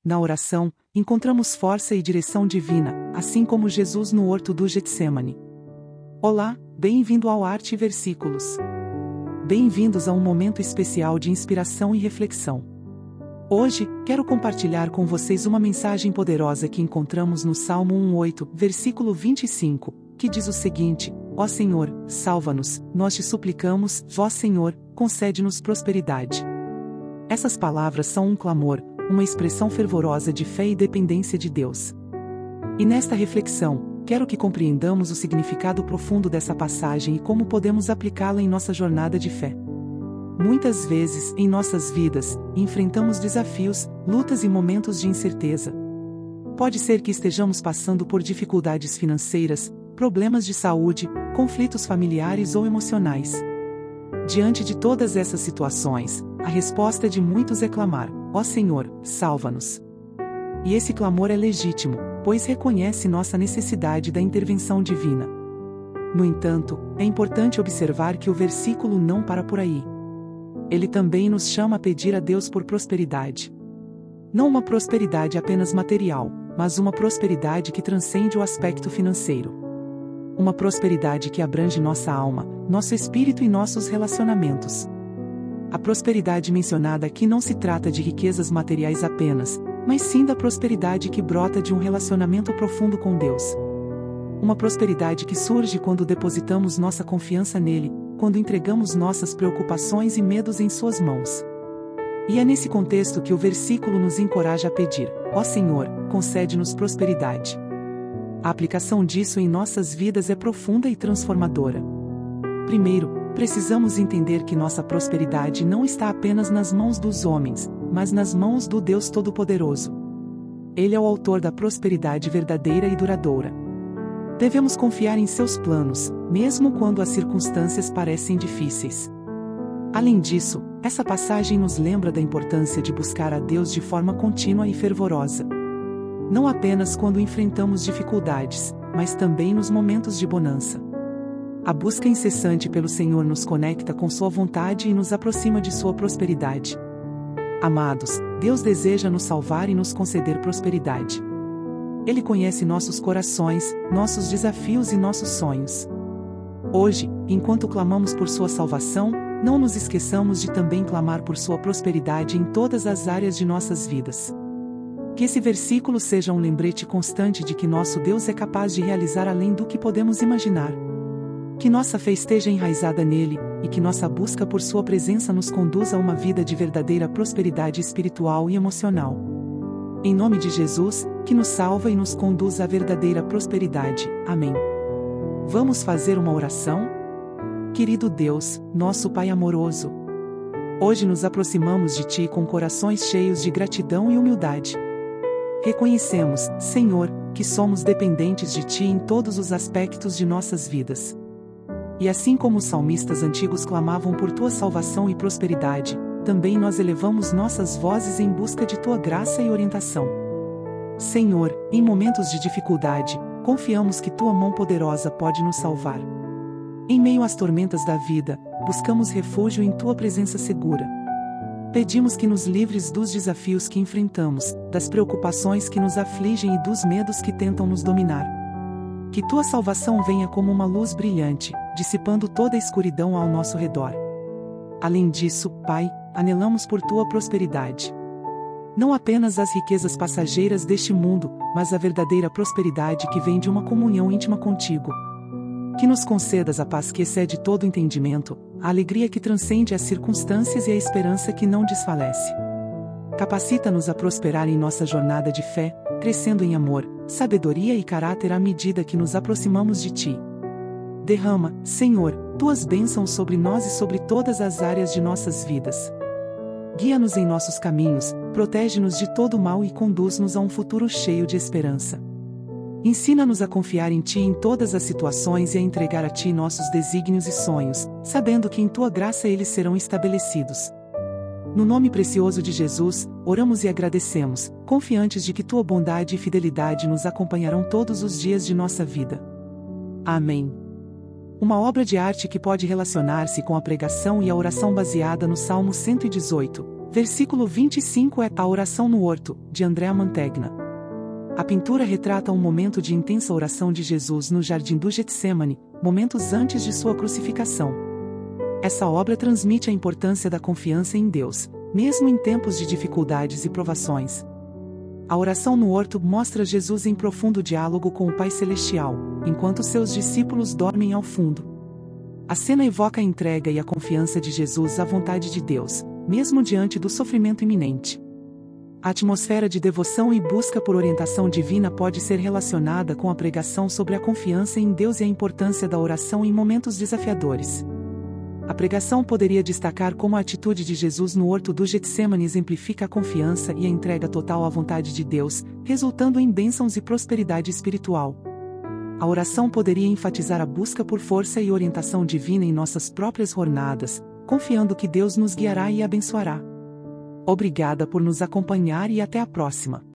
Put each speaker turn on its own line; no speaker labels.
Na oração, encontramos força e direção divina, assim como Jesus no horto do Getsêmani. Olá, bem-vindo ao Arte e Versículos. Bem-vindos a um momento especial de inspiração e reflexão. Hoje, quero compartilhar com vocês uma mensagem poderosa que encontramos no Salmo 1:8, versículo 25, que diz o seguinte: Ó Senhor, salva-nos, nós te suplicamos, vós Senhor, concede-nos prosperidade. Essas palavras são um clamor, uma expressão fervorosa de fé e dependência de Deus. E nesta reflexão, quero que compreendamos o significado profundo dessa passagem e como podemos aplicá-la em nossa jornada de fé. Muitas vezes, em nossas vidas, enfrentamos desafios, lutas e momentos de incerteza. Pode ser que estejamos passando por dificuldades financeiras, problemas de saúde, conflitos familiares ou emocionais. Diante de todas essas situações, a resposta de muitos é clamar: Ó Senhor, salva-nos. E esse clamor é legítimo, pois reconhece nossa necessidade da intervenção divina. No entanto, é importante observar que o versículo não para por aí. Ele também nos chama a pedir a Deus por prosperidade. Não uma prosperidade apenas material, mas uma prosperidade que transcende o aspecto financeiro. Uma prosperidade que abrange nossa alma, nosso espírito e nossos relacionamentos. A prosperidade mencionada aqui não se trata de riquezas materiais apenas, mas sim da prosperidade que brota de um relacionamento profundo com Deus. Uma prosperidade que surge quando depositamos nossa confiança nele, quando entregamos nossas preocupações e medos em suas mãos. E é nesse contexto que o versículo nos encoraja a pedir: Ó Senhor, concede-nos prosperidade. A aplicação disso em nossas vidas é profunda e transformadora. Primeiro, precisamos entender que nossa prosperidade não está apenas nas mãos dos homens, mas nas mãos do Deus Todo-Poderoso. Ele é o autor da prosperidade verdadeira e duradoura. Devemos confiar em seus planos, mesmo quando as circunstâncias parecem difíceis. Além disso, essa passagem nos lembra da importância de buscar a Deus de forma contínua e fervorosa. Não apenas quando enfrentamos dificuldades, mas também nos momentos de bonança. A busca incessante pelo Senhor nos conecta com Sua vontade e nos aproxima de Sua prosperidade. Amados, Deus deseja nos salvar e nos conceder prosperidade. Ele conhece nossos corações, nossos desafios e nossos sonhos. Hoje, enquanto clamamos por Sua salvação, não nos esqueçamos de também clamar por Sua prosperidade em todas as áreas de nossas vidas. Que esse versículo seja um lembrete constante de que nosso Deus é capaz de realizar além do que podemos imaginar. Que nossa fé esteja enraizada nele, e que nossa busca por Sua presença nos conduza a uma vida de verdadeira prosperidade espiritual e emocional. Em nome de Jesus, que nos salva e nos conduz à verdadeira prosperidade. Amém. Vamos fazer uma oração? Querido Deus, nosso Pai amoroso, hoje nos aproximamos de Ti com corações cheios de gratidão e humildade. Reconhecemos, Senhor, que somos dependentes de Ti em todos os aspectos de nossas vidas. E assim como os salmistas antigos clamavam por Tua salvação e prosperidade, também nós elevamos nossas vozes em busca de Tua graça e orientação. Senhor, em momentos de dificuldade, confiamos que Tua mão poderosa pode nos salvar. Em meio às tormentas da vida, buscamos refúgio em Tua presença segura. Pedimos que nos livres dos desafios que enfrentamos, das preocupações que nos afligem e dos medos que tentam nos dominar. Que Tua salvação venha como uma luz brilhante, dissipando toda a escuridão ao nosso redor. Além disso, Pai, anelamos por Tua prosperidade. Não apenas as riquezas passageiras deste mundo, mas a verdadeira prosperidade que vem de uma comunhão íntima contigo. Que nos concedas a paz que excede todo entendimento, a alegria que transcende as circunstâncias e a esperança que não desfalece. Capacita-nos a prosperar em nossa jornada de fé, crescendo em amor, sabedoria e caráter à medida que nos aproximamos de Ti. Derrama, Senhor, Tuas bênçãos sobre nós e sobre todas as áreas de nossas vidas. Guia-nos em nossos caminhos, protege-nos de todo mal e conduz-nos a um futuro cheio de esperança. Ensina-nos a confiar em Ti em todas as situações e a entregar a Ti nossos desígnios e sonhos, sabendo que em Tua graça eles serão estabelecidos. No nome precioso de Jesus, oramos e agradecemos, confiantes de que Tua bondade e fidelidade nos acompanharão todos os dias de nossa vida. Amém. Uma obra de arte que pode relacionar-se com a pregação e a oração baseada no Salmo 118, Versículo 25 é A Oração no Horto, de Andrea Mantegna. A pintura retrata um momento de intensa oração de Jesus no jardim do Getsemane, momentos antes de sua crucificação. Essa obra transmite a importância da confiança em Deus, mesmo em tempos de dificuldades e provações. A oração no horto mostra Jesus em profundo diálogo com o Pai Celestial, enquanto seus discípulos dormem ao fundo. A cena evoca a entrega e a confiança de Jesus à vontade de Deus, mesmo diante do sofrimento iminente. A atmosfera de devoção e busca por orientação divina pode ser relacionada com a pregação sobre a confiança em Deus e a importância da oração em momentos desafiadores. A pregação poderia destacar como a atitude de Jesus no horto do Getsemane exemplifica a confiança e a entrega total à vontade de Deus, resultando em bênçãos e prosperidade espiritual. A oração poderia enfatizar a busca por força e orientação divina em nossas próprias jornadas, confiando que Deus nos guiará e abençoará. Obrigada por nos acompanhar e até a próxima.